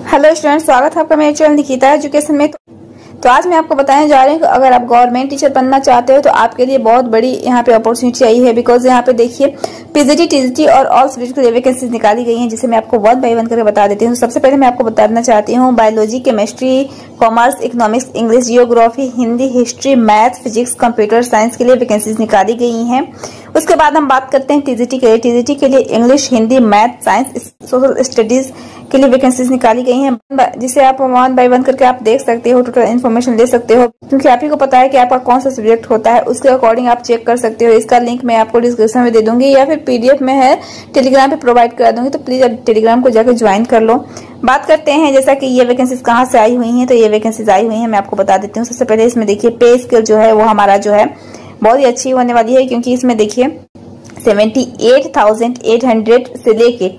Hello student, स्वागत है आपका मेरे चैनल निकिता एजुकेशन में। तो आज मैं आपको बताने जा रही हूँ कि अगर आप गवर्नमेंट टीचर बनना चाहते हो तो आपके लिए बहुत बड़ी यहाँ पे अपॉर्चुनिटी आई है। बिकॉज यहाँ पे देखिए पीजीटी, टीजीटी और ऑल सब्जेक्ट के लिए वैकेंसीज निकाली गई हैं, जिसे मैं आपको वन बाय वन करके बता देती हूँ। सबसे पहले मैं आपको बताना चाहती हूँ biology, chemistry, commerce, economics, English, geography, Hindi, history, math, physics, computer science के लिए वैकेंसीज निकाली गई हैं। उसके बाद हम बात करते हैं टीजीटी के लिए। टीजीटी के लिए English, Hindi, math, science, social studies के लिए वैकेंसीज निकाली गई हैं, जिसे आप वन बाय वन करके आप देख सकते हो, टोटल इन्फॉर्मेशन ले सकते हो। क्योंकि आप ही को पता है कि आपका कौन सा सब्जेक्ट होता है, उसके अकॉर्डिंग आप चेक कर सकते हो। इसका लिंक मैं आपको डिस्क्रिप्शन में दे दूंगी या फिर पीडीएफ में है, टेलीग्राम पे प्रोवाइड करा दूंगी, तो प्लीज आप टेलीग्राम को जाकर ज्वाइन कर लो। बात करते हैं जैसा कि ये वैकेंसीज कहाँ से आई हुई हैं। तो ये वैकेंसीज आई हुई हैं, मैं आपको बता देती हूँ। सबसे पहले इसमें देखिए पे स्केल जो है वो हमारा जो है बहुत ही अच्छी होने वाली है, क्योंकि इसमें देखिए 78,800 से लेके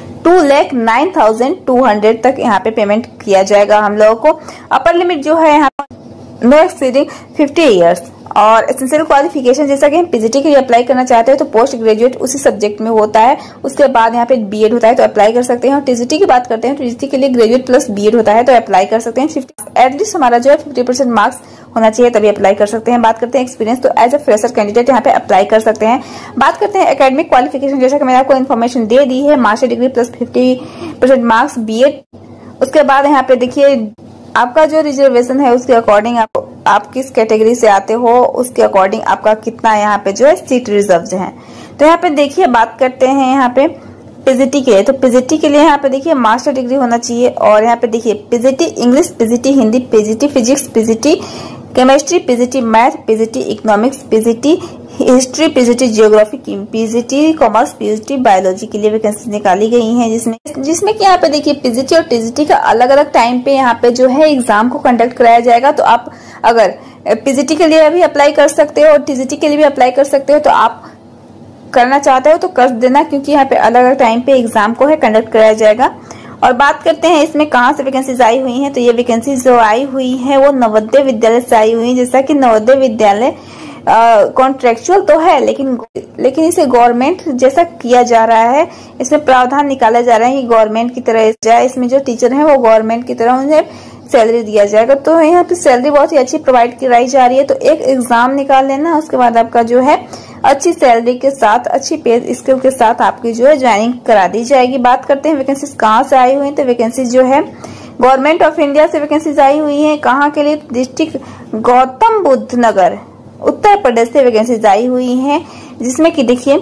2,09,200 तक यहाँ पे पेमेंट किया जाएगा हम लोगों को। अपर लिमिट जो है यहाँ नो एक्सीडिंग 50 ईयर्स। और एसेंशियल क्वालिफिकेशन, जैसा कि हम पीजीटी के लिए अप्लाई करना चाहते हैं तो पोस्ट ग्रेजुएट उसी सब्जेक्ट में होता है, उसके बाद यहाँ पे बीएड होता है तो अप्लाई कर सकते हैं। और टीजीटी की बात करते हैं तो टीजीटी के लिए ग्रेजुएट प्लस बीएड होता है तो अप्लाई कर सकते हैं। एटलीस्ट हमारा जो है 50% मार्क्स होना चाहिए तभी अप्लाई कर सकते हैं। बात करते हैं एक्सपीरियंस, तो एज अ फ्रेशर कैंडिडेट यहाँ पे अप्लाई कर सकते हैं। बात करते हैं एकेडमिक क्वालिफिकेशन, जैसा कि मैंने आपको इन्फॉर्मेशन दे दी है, master degree plus 50% marks BEd. उसके बाद यहाँ पे देखिए आपका जो रिजर्वेशन है उसके अकॉर्डिंग आप किस कैटेगरी से आते हो, उसके अकॉर्डिंग आपका कितना यहाँ पे जो है सीट रिजर्व है। तो यहाँ पे देखिए बात करते हैं यहाँ पे पीजीटी के लिए। तो पीजीटी के लिए यहाँ पे देखिए मास्टर डिग्री होना चाहिए। और यहाँ पे देखिए PGT English, PGT Hindi, PGT physics, PGT chemistry, PGT math, PGT economics, PGT history, PGT geography, PGT commerce, PGT biology के लिए वैकेंसी निकाली गई हैं, जिसमें कि यहाँ पे देखिए पीजीटी और टीजीटी का अलग अलग टाइम पे यहाँ पे जो है एग्जाम को कंडक्ट कराया जाएगा। तो आप अगर पीजीटी के लिए भी अप्लाई कर सकते हो और टीजीटी के लिए भी अप्लाई कर सकते हो। तो आप करना चाहते हो तो कर देना, क्योंकि यहाँ पे अलग अलग टाइम पे एग्जाम को है कंडक्ट कराया जाएगा। और बात करते हैं इसमें कहाँ से वैकेंसीज आई हुई हैं। तो ये वैकेंसीज जो आई हुई है वो नवोदय विद्यालय से आई हुई है। जैसा कि नवोदय विद्यालय कॉन्ट्रेक्चुअल तो है, लेकिन इसे गवर्नमेंट जैसा किया जा रहा है, इसमें प्रावधान निकाला जा रहा है कि गवर्नमेंट की तरह जाए, इसमें जो टीचर है वो गवर्नमेंट की तरह उन्हें सैलरी दिया जाएगा। तो यहाँ पे सैलरी बहुत ही अच्छी प्रोवाइड कराई जा रही है। तो एक एग्जाम निकाल लेना, उसके बाद आपका जो है अच्छी सैलरी के साथ, अच्छी पे स्किल के साथ आपकी जो है ज्वाइनिंग करा दी जाएगी। बात करते हैं वैकेंसीज कहाँ से आई हुई है। तो वैकेंसीज जो है गवर्नमेंट ऑफ इंडिया से वैकेंसीज आई हुई है। कहाँ के लिए? डिस्ट्रिक्ट गौतम बुद्ध नगर, उत्तर प्रदेश से वैकेंसीज आई हुई हैं, जिसमें कि देखिए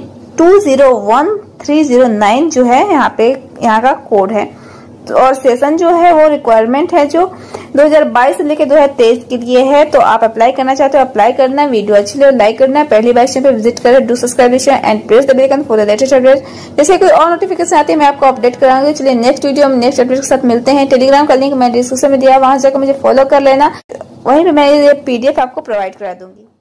201309 जो है यहाँ का कोड है। तो और सेशन जो है वो रिक्वायरमेंट है जो 2022 से लेकर 2023 के लिए है। तो आप अप्लाई करना चाहते हो अप्लाई करना। वीडियो अच्छी लगे लाइक करना, पहली बार चैनल पे विजिट करें, do subscribe and press the bell icon for the latest update. जैसे कोई और नोटिफिकेशन आती है मैं आपको अपडेट कराऊंगी। चलिए नेक्स्ट वीडियो में नेक्स्ट अपडेट के साथ मिलते हैं। टेलीग्राम का लिंक मैं डिस्क्रिप्शन में दिया, वहां जाकर मुझे फॉलो कर लेना, वहीं पे मैं ये पीडीएफ आपको प्रोवाइड करा दूंगी।